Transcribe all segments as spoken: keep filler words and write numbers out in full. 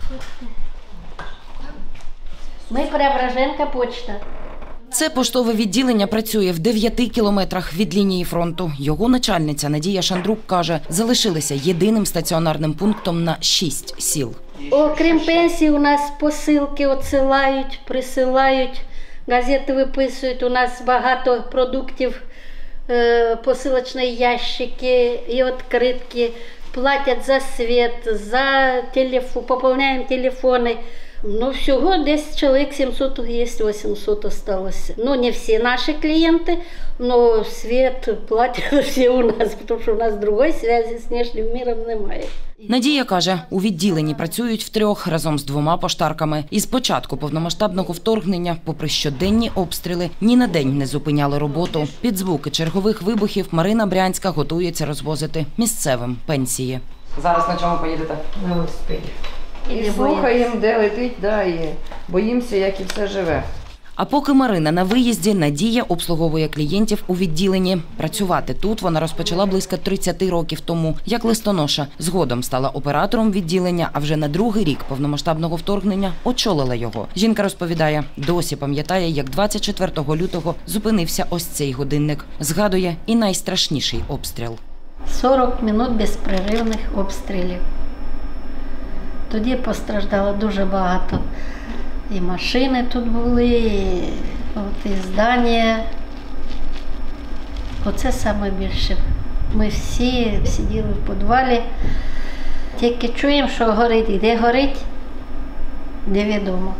Ми Преображенка почта. Це поштове відділення працює в дев'яти кілометрах від лінії фронту. Його начальниця Надія Шандрук каже, залишилися єдиним стаціонарним пунктом на шість сіл. Окрім пенсії, у нас посилки відсилають, присилають, газети виписують. У нас багато продуктів, посилочні ящики і відкритки. Платять за світ, за телефон, поповняємо телефони. Ну, всього десь чоловік сімсот, є вісімсот осталося. Ну, не всі наші клієнти, але світ платять всі у нас, тому що у нас другої зв'язку з внешнім миром немає. Надія каже, у відділенні працюють втрьох разом з двома поштарками. Із початку повномасштабного вторгнення, попри щоденні обстріли, ні на день не зупиняли роботу. Під звуки чергових вибухів Марина Брянська готується розвозити місцевим пенсії. Зараз на чому поїдете? На велосипеді. І слухаємо, де летить, да, і боїмося, як і все живе. А поки Марина на виїзді, Надія обслуговує клієнтів у відділенні. Працювати тут вона розпочала близько тридцяти років тому, як листоноша. Згодом стала оператором відділення, а вже на другий рік повномасштабного вторгнення очолила його. Жінка розповідає, досі пам'ятає, як двадцять четвертого лютого зупинився ось цей годинник. Згадує і найстрашніший обстріл. сорок хвилин безперервних обстрілів. Тоді постраждало дуже багато. І машини тут були, і, от, і здання. Оце саме більше. Ми всі сиділи в підвалі, тільки чуємо, що горить. Де горить, невідомо.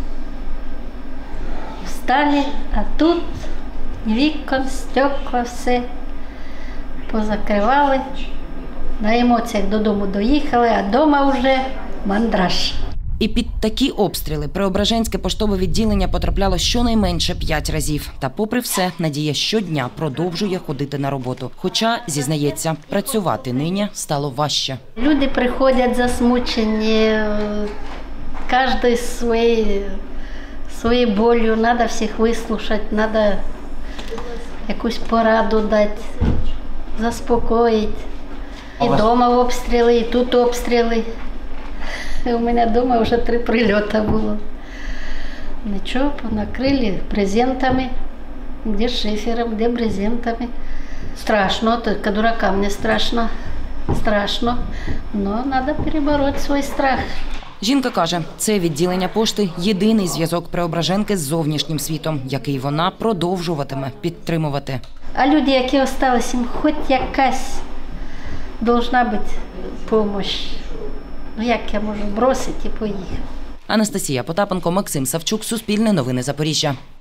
Встали, а тут вікон, стекла, все позакривали. На емоціях додому доїхали, а вдома вже мандраж. І під такі обстріли Преображенське поштове відділення потрапляло щонайменше п'ять разів. Та попри все, Надія щодня продовжує ходити на роботу. Хоча, зізнається, працювати нині стало важче. Люди приходять засмучені, кожен своєю своєю болью, треба всіх вислухати, треба якусь пораду дати, заспокоїти. І вдома обстріли, і тут обстріли. У мене вдома вже три прильоти було. Нічого, накрили брезентами, де шифером, де брезентами. Страшно, тільки дуракам не страшно. Страшно, але треба перебороти свій страх. Жінка каже, це відділення пошти – єдиний зв'язок Преображенки з зовнішнім світом, який вона продовжуватиме підтримувати. А люди, які залишилися, їм хоч якась повинна бути допомога. Ну як я можу бросити і поїхати? Анастасія Потапенко, Максим Савчук, Суспільне новини Запоріжжя.